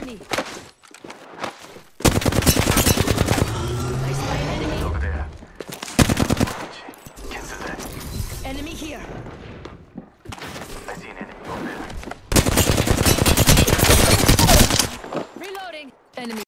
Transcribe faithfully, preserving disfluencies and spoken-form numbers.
enemy. I spy an enemy. Over there. Cancel that. Enemy here.